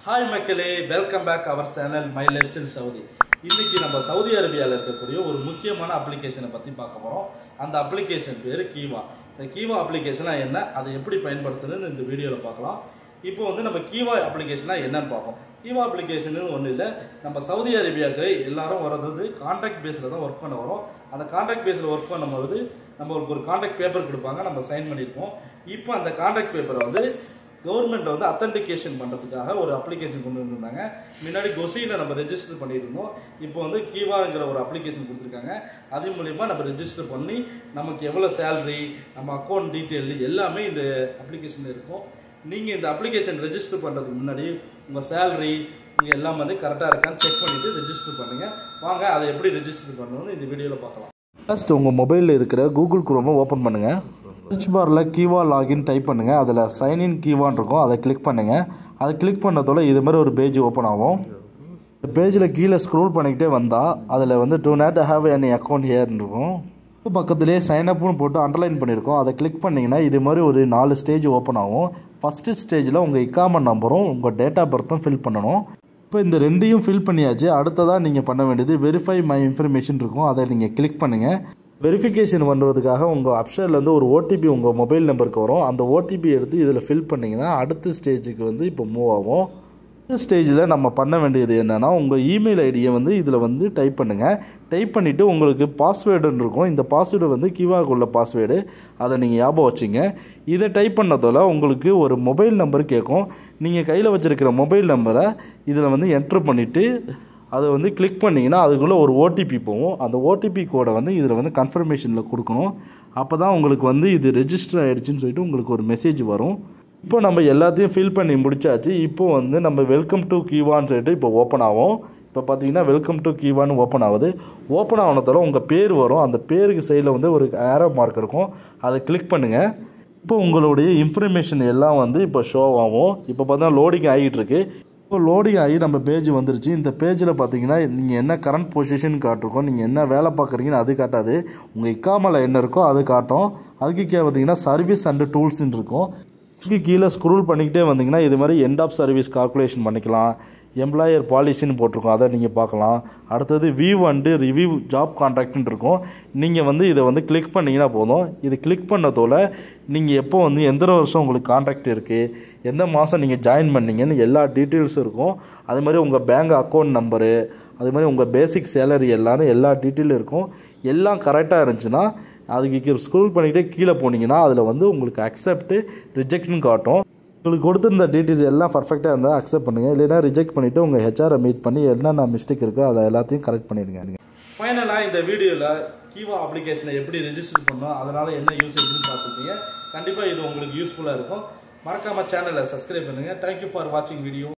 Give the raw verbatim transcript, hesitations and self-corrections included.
Hi மக்களே, welcome back our channel My Lives in Saudi. இன்னைக்கு நம்ம சவுதி அரேபியால இருக்கக்கூடிய ஒரு முக்கியமான அப்ளிகேஷனை பத்தி பார்க்க போறோம். அந்த அப்ளிகேஷன் பேரு கீவா. இந்த கீவா அப்ளிகேஷனா என்ன, அதை எப்படி பயன்படுத்துறதுன்னு இந்த வீடியோல பார்க்கலாம். இப்போ வந்து நம்ம கீவா அப்ளிகேஷனா என்னன்னு பார்ப்போம். கீவா அப்ளிகேஷன் ஒன்றும் இல்லை, நம்ம சவுதி அரேபியாவுக்கு எல்லாரும் வரது கான்ட்ராக்ட் பேஸில் தான் ஒர்க் பண்ண வரோம். அந்த கான்ட்ராக்ட் பேஸில் ஒர்க் பண்ணும்போது நம்மளுக்கு ஒரு கான்ட்ராக்ட் பேப்பர் கொடுப்பாங்க, நம்ம சைன் பண்ணியிருப்போம். இப்போ அந்த கான்ட்ராக்ட் பேப்பரை வந்து கவர்மெண்ட் வந்து அத்தன்டிகேஷன் பண்ணுறதுக்காக ஒரு அப்ளிகேஷன் கொண்டு வந்திருந்தாங்க. முன்னாடி கொசியில் நம்ம ரெஜிஸ்டர் பண்ணியிருந்தோம். இப்போ வந்து கீவாங்கிற ஒரு அப்ளிகேஷன் கொடுத்துருக்காங்க. அது மூலிமா நம்ம ரெஜிஸ்டர் பண்ணி நமக்கு எவ்வளோ சேலரி, நம்ம அக்கௌண்ட் டீட்டெயில் எல்லாமே இந்த அப்ளிகேஷனில் இருக்கும். நீங்கள் இந்த அப்ளிகேஷன் ரெஜிஸ்டர் பண்ணுறதுக்கு முன்னாடி உங்கள் சேலரி நீங்கள் எல்லாம் வந்து கரெக்டாக இருக்கான்னு செக் பண்ணிவிட்டு ரெஜிஸ்டர் பண்ணுங்கள். வாங்க அதை எப்படி ரெஜிஸ்டர் பண்ணணும்னு இந்த வீடியோவில் பார்க்கலாம். ஃபர்ஸ்ட் உங்கள் மொபைலில் இருக்கிற கூகுள் குரோமை ஓப்பன் பண்ணுங்கள். சர்ச் பாரில் கீவா லாகின் டைப் பண்ணுங்கள். அதில் சைன்இன் கீவான் இருக்கும், அதை கிளிக் பண்ணுங்கள். அதை கிளிக் பண்ணதோட இது மாதிரி ஒரு பேஜ் ஓப்பன் ஆகும். இந்த பேஜில் கீழே ஸ்க்ரோல் பண்ணிக்கிட்டே வந்தால் அதில் வந்து do not have any account ஹியர்னு இருக்கும். பக்கத்துலேயே சைன் அப்னு போட்டு அண்டர்லைன் பண்ணியிருக்கோம். அதை கிளிக் பண்ணிங்கன்னா இது மாதிரி ஒரு நாலு ஸ்டேஜ் ஓப்பன் ஆகும். ஃபஸ்ட்டு ஸ்டேஜில் உங்கள் இக்காம நம்பரும் உங்கள் டேட் ஆஃப் பர்த்தும் ஃபில் பண்ணணும். இப்போ இந்த ரெண்டையும் ஃபில் பண்ணியாச்சு. அடுத்ததாக நீங்கள் பண்ண வேண்டியது வெரிஃபை மை இன்ஃபர்மேஷன் இருக்கும், அதை நீங்கள் கிளிக் பண்ணுங்கள். வெரிஃபிகேஷன் பண்ணுறதுக்காக உங்கள் அப்ஷன்லேருந்து ஒரு ஓடிபி உங்கள் மொபைல் நம்பருக்கு வரும். அந்த ஓடிபி எடுத்து இதில் ஃபில் பண்ணிங்கன்னா அடுத்த ஸ்டேஜுக்கு வந்து இப்போ மூவ் ஆகும். அடுத்த ஸ்டேஜில் நம்ம பண்ண வேண்டியது என்னென்னா, உங்கள் இமெயில் ஐடியை வந்து இதில் வந்து டைப் பண்ணுங்கள். டைப் பண்ணிவிட்டு உங்களுக்கு பாஸ்வேர்டுன்னு இருக்கும். இந்த பாஸ்வேர்டு வந்து கீவாக்குள்ள பாஸ்வேர்டு, அதை நீங்கள் ஞாபகம் வச்சுங்க. இதை டைப் பண்ணதோட உங்களுக்கு ஒரு மொபைல் நம்பர் கேட்கும். நீங்கள் கையில் வச்சுருக்கிற மொபைல் நம்பரை இதில் வந்து என்ட்ரு பண்ணிவிட்டு அதை வந்து கிளிக் பண்ணிங்கன்னா அதுக்குள்ளே ஒரு ஓடிபி போகும். அந்த ஓடிபி கோடை வந்து இதில் வந்து கன்ஃபர்மேஷனில் கொடுக்கணும். அப்போ தான் உங்களுக்கு வந்து இது ரெஜிஸ்டர் ஆகிடுச்சின்னு சொல்லிட்டு உங்களுக்கு ஒரு மெசேஜ் வரும். இப்போ நம்ம எல்லாத்தையும் ஃபில் பண்ணி முடிச்சாச்சு. இப்போ வந்து நம்ம வெல்கம் டு கீவான்னு சொல்லிட்டு இப்போ ஓப்பன் ஆகும். இப்போ பார்த்தீங்கன்னா வெல்கம் டு கீவான்னு ஓப்பன் ஆகுது. ஓப்பன் ஆனதால உங்கள் பேர் வரும். அந்த பேருக்கு சைடில் வந்து ஒரு ஏரோ மார்க் இருக்கும், அதை கிளிக் பண்ணுங்கள். இப்போ உங்களுடைய இன்ஃபர்மேஷன் எல்லாம் வந்து இப்போ ஷோ ஆகும். இப்போ பார்த்தீங்கன்னா லோடிங் ஆகிட்டு இருக்கு. இப்போ லோடிங் ஆகி நம்ம பேஜ் வந்துருச்சு. இந்த பேஜில் பார்த்தீங்கன்னா நீங்கள் என்ன கரண்ட் பொசிஷன் காட்டிருக்கோம், நீங்கள் என்ன வேலை பார்க்குறீங்கன்னு அது காட்டாது. உங்கள் இக்காமல என்ன இருக்கோ அது காட்டும். அதுக்கு கீழே பார்த்தீங்கன்னா சர்வீஸ் அண்ட் டூல்ஸ்ன்னு இருக்கும். இதுக்கு கீழே ஸ்க்ரோல் பண்ணிக்கிட்டே வந்தீங்கன்னா இது மாதிரி எண்ட் ஆஃப் சர்வீஸ் கால்குலேஷன் பண்ணிக்கலாம். எம்ப்ளாயர் பாலிசின்னு போட்டிருக்கோம், அதை நீங்கள் பார்க்கலாம். அடுத்தது வியூ அண்டு ரிவ்யூ ஜாப் கான்ட்ராக்ட்னு இருக்கும். நீங்கள் வந்து இதை வந்து கிளிக் பண்ணிங்கன்னா போதும். இது கிளிக் பண்ணதோட நீங்கள் எப்போ வந்து எந்த வருஷம் உங்களுக்கு கான்ட்ராக்ட் இருக்குது, எந்த மாதம் நீங்கள் ஜாயின் பண்ணீங்கன்னு எல்லா டீட்டெயில்ஸும் இருக்கும். அது மாதிரி உங்கள் பேங்க் அக்கௌண்ட் நம்பரு, அது மாதிரி உங்கள் பேசிக் சேலரி எல்லாரும் எல்லா டீட்டெயிலும் இருக்கும். எல்லாம் கரெக்டாக இருந்துச்சுன்னா அதுக்கு ஸ்க்ரோல் பண்ணிக்கிட்டே கீழே போனீங்கன்னா அதில் வந்து உங்களுக்கு அக்செப்ட்டு ரிஜெக்ட்னு காட்டும். உங்களுக்கு கொடுத்துருந்த டீட்டெயில்ஸ் எல்லாம் பர்ஃபெக்டாக இருந்தால் அக்செப்ட் பண்ணுங்கள். இல்லைனா ரிஜெக்ட் பண்ணிவிட்டு உங்கள் ஹெச்ஆரை மீட் பண்ணி என்னென்ன மிஸ்டேக் இருக்கோ அதை எல்லாத்தையும் கரெக்ட் பண்ணிடுங்க. நீங்கள் ஃபைனலாக இந்த வீடியோவில் கீவா அப்ளிகேஷனை எப்படி ரெஜிஸ்டர் பண்ணோம், அதனால் என்ன யூசேஜ்னு பார்த்துருக்கீங்க. கண்டிப்பாக இது உங்களுக்கு யூஸ்ஃபுல்லாக இருக்கும். மறக்காமல் சேனலை சப்ஸ்கிரைப் பண்ணுங்கள். தேங்க்யூ ஃபார் வாட்சிங் வீடியோ.